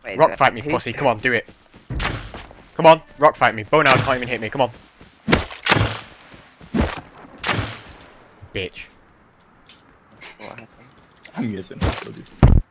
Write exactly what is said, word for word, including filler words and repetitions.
Wait, Rock fight me, who? pussy. Come on, do it. Come on, rock fight me. Bone out can't even hit me. Come on. Bitch. What happened? I'm guessing.